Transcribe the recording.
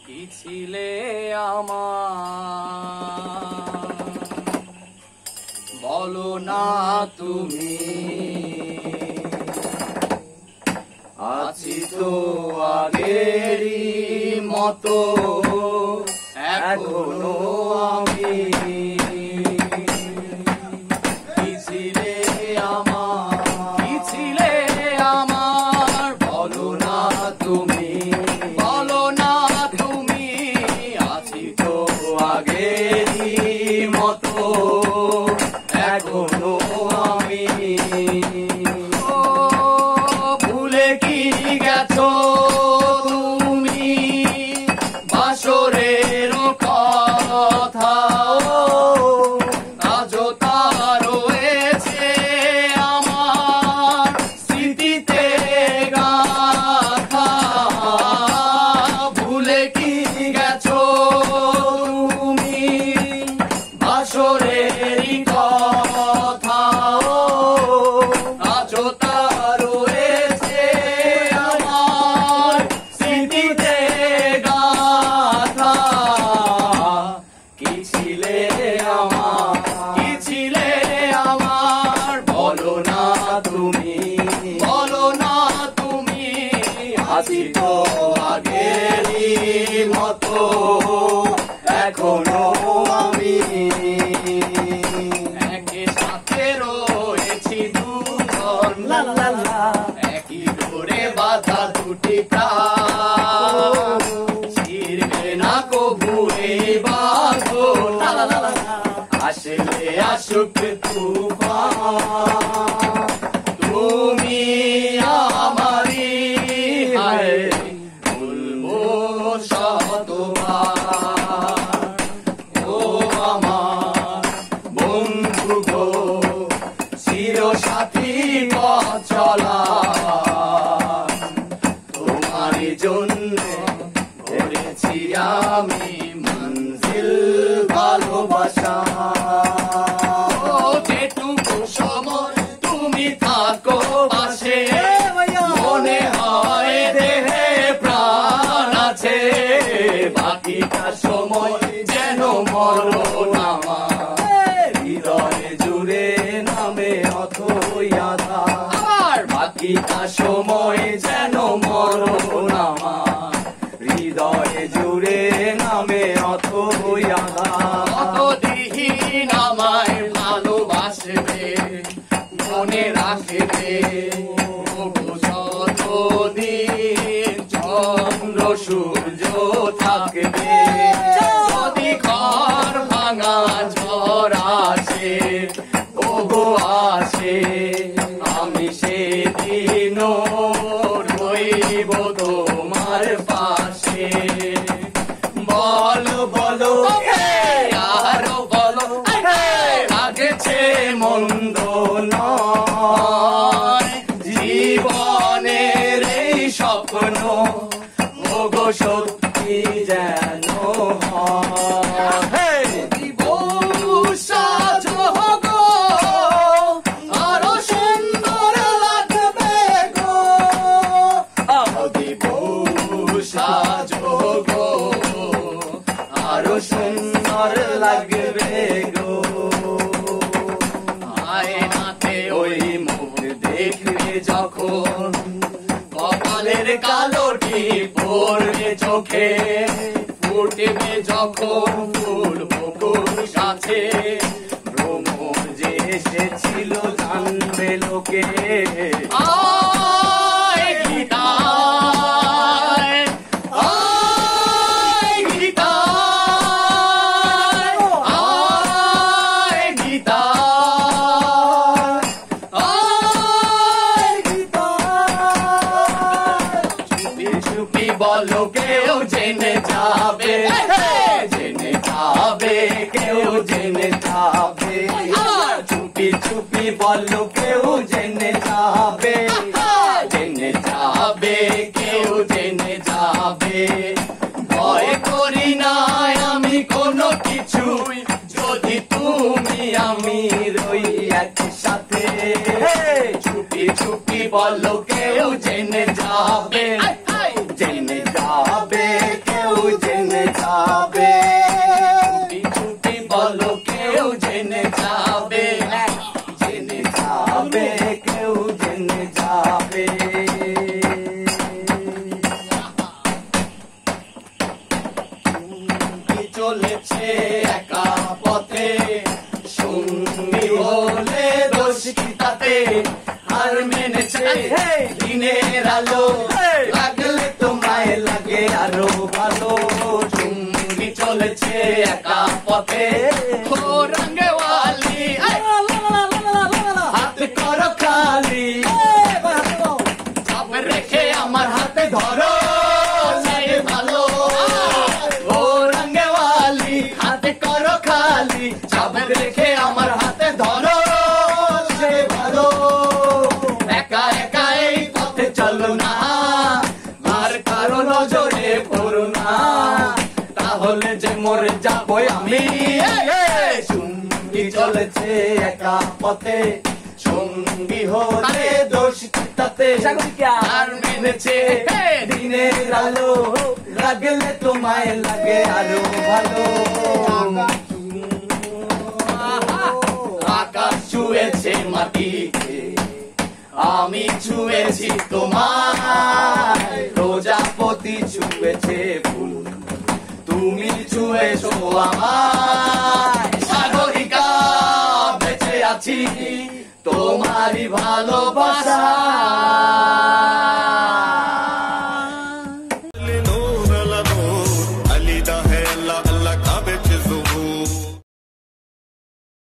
কি ছিলে আমার বলো না তুমি, আছি তো আগেরই মতো এখনো আমি। কি ছিলে আমার, কি ছিলে আমার বলো না তুমি, বলো না তুমি, আছি তো আগেরই মতো এখনো আমি। ও ভুলে কি গেছো তুমি বাসরের কথা, আজও তা রয়েছে আমার স্মৃতিতে গাথা। ভুলে কি গেছো তুমি বাসরের কথা, আজও তা রয়েছে আমার স্মৃতিতে গাথা। কি ছিলে আমার, কি ছিলে আমার বলো না তুমি, বলো না তুমি, আছি তো আগেরই মতো এখনো আমি। একই সাথে রয়েছি দুজন, একই ডোরে বাঁধা দুটি প্রাণ, ছিড়বে না কভু এই বাঁধন, আসলে আসুক তুফান। তুমি আমারই হায় বলবো শতবার, ও আমার বন্ধু গো চির সাথী পথ চলা। তোমারই জন্য করেছি আমি মঞ্জিল ভালোবাসা। যেটুকু সময় তুমি থাকো পাশে, মনে হয় দেহে প্রাণ আছে। বাকিটা সময় যেন মরণ আমার হৃদয়ে জুড়ে নামে অথই আধার। বাকিটা সময় যেন মরণ আমার হৃদয়ে জুড়ে নামে অথই আধার। কতদিন আমায় ভালোবাসবে মনে রাখবে, যতদিন চন্দ্র সূর্য থাকবে। যদি ঘর ভাঙা ঝড় আসে ওগো আসে, আমি সেদিনও রইব তোমার পাশে। বলো বলো আরো বলো, লাগছে মন্দ নয় জীবনের এই স্বপ্ন, ওগো সত্যি যেন হয়। সাজো গো আরো সুন্দর লাগবে গো, সাজো গো আরো সুন্দর লাগবে গো। আয়নাতে ওই মুখ দেখবে যখন, কপালের কালোটি পড়বে চোখে, ফুটবে যখন ফুল বকুল সাথে। ভ্রমর যে এসেছিল জানবে লোকে, আয় গীতায়, আয় গীতায়, আয় গীতায়, আয় গীতায়। চুপি চুপি বলো কেউ জেনে যাবে, জেনে যাবে কেউ জেনে যাবে। চুপি চুপি বলো কেউ জেনে যাবে, জেনে যাবে কেউ জেনে যাবে। ভয় করি না আমি কোনো কিছুই, যদি তুমি আমি রই একসাথে। চুপি চুপি বলো কেউ জেনে যাবে, জেনে যাবে কেউ জেনে যাবে চুপি চুপি বলো কেউ জেনে যাবে জেনে যাবে কেউ জেনে যাবে চলেছে একা পথে সঙ্গী হলে দোষ কি তাতে হার মেনেছে দিনের আলো লাগলে তোমায় লাগে আরো ভালো সঙ্গী চলেছে একা পথে ও রঙওয়ালি হাত করো খালি চাপ রেখে আমার হাতে ধরো ভালো ও রঙওয়ালি হাতে করো খালি চাপ রেখে আমার হাতে ধরো সে ভালো একা একা এই পথে চলো না আর কারো নজরে পড়ো না তাহলে যে মরে যাবো আমি সঙ্গী চলেছে একা পথে সঙ্গী হলে দোষ তাতে আর মেনেছে দিনের আলো লাগলে তোমায় লাগে আরো ভালো আকাশ ছুঁয়েছে মাটিকে আমি ছুঁয়েছি তোমায় প্রজাপতি ছুঁয়েছে ফুল তুমি ছুঁয়েছো আমায় সাগরিকা বেঁচে আছি তোমারই ভালোবাসা